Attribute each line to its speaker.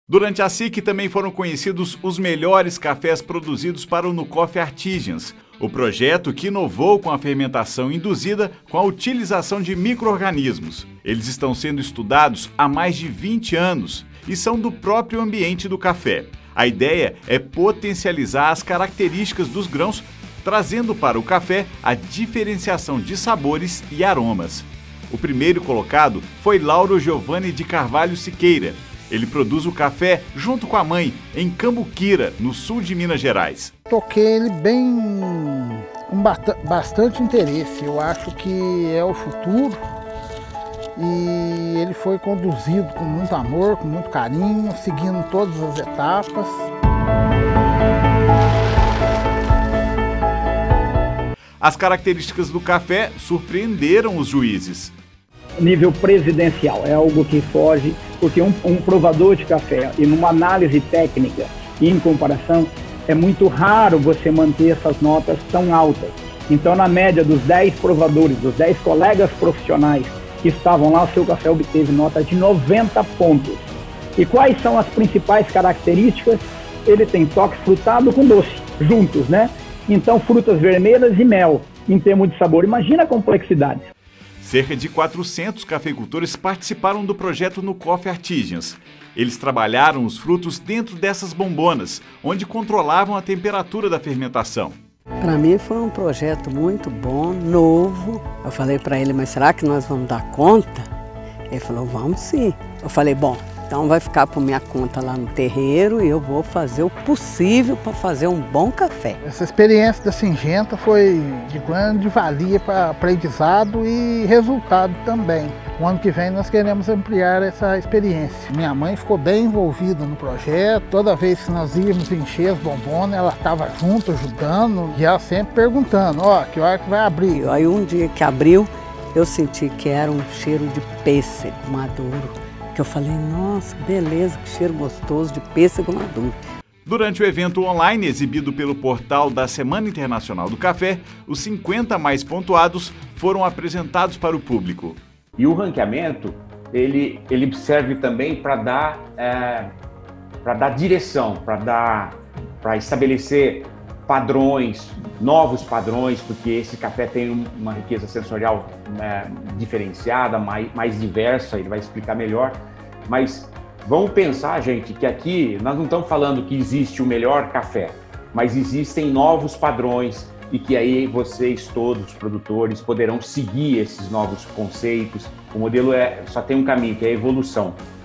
Speaker 1: Durante a SIC também foram conhecidos os melhores cafés produzidos para o Nucoff Artisans, o projeto que inovou com a fermentação induzida com a utilização de micro-organismos. Eles estão sendo estudados há mais de 20 anos e são do próprio ambiente do café. A ideia é potencializar as características dos grãos, trazendo para o café a diferenciação de sabores e aromas. O primeiro colocado foi Lauro Giovanni de Carvalho Siqueira. Ele produz o café junto com a mãe, em Cambuquira, no sul de Minas Gerais.
Speaker 2: Toquei ele bem com bastante interesse. Eu acho que é o futuro e ele foi conduzido com muito amor, com muito carinho, seguindo todas as etapas.
Speaker 1: As características do café surpreenderam os juízes.
Speaker 3: Nível presidencial, é algo que foge, porque um provador de café, e numa análise técnica e em comparação, é muito raro você manter essas notas tão altas. Então, na média dos 10 provadores, dos 10 colegas profissionais que estavam lá, o seu café obteve nota de 90 pontos. E quais são as principais características? Ele tem toque frutado com doce, juntos, né? Então, frutas vermelhas e mel, em termos de sabor. Imagina a complexidade.
Speaker 1: Cerca de 400 cafeicultores participaram do projeto Nucoff Artisans. Eles trabalharam os frutos dentro dessas bombonas, onde controlavam a temperatura da fermentação.
Speaker 4: Para mim foi um projeto muito bom, novo. Eu falei para ele, mas será que nós vamos dar conta? Ele falou, vamos sim. Eu falei, bom, então vai ficar por minha conta lá no terreiro e eu vou fazer o possível para fazer um bom café.
Speaker 2: Essa experiência da Syngenta foi de grande valia para aprendizado e resultado também. O ano que vem nós queremos ampliar essa experiência. Minha mãe ficou bem envolvida no projeto. Toda vez que nós íamos encher as bombonas, ela estava junto, ajudando. E ela sempre perguntando, ó, que hora que vai abrir?
Speaker 4: Aí um dia que abriu, eu senti que era um cheiro de pêssego maduro. Que eu falei, nossa, beleza, que cheiro gostoso de pêssego maduro.
Speaker 1: Durante o evento online exibido pelo portal da Semana Internacional do Café, os 50 mais pontuados foram apresentados para o público.
Speaker 5: E o ranqueamento, ele serve também para dar direção, para estabelecer padrões, novos padrões, porque esse café tem uma riqueza sensorial diferenciada, mais diversa, ele vai explicar melhor. Mas vamos pensar, gente, que aqui nós não estamos falando que existe o melhor café, mas existem novos padrões e que aí vocês todos, os produtores, poderão seguir esses novos conceitos. O modelo só tem um caminho, que é a evolução.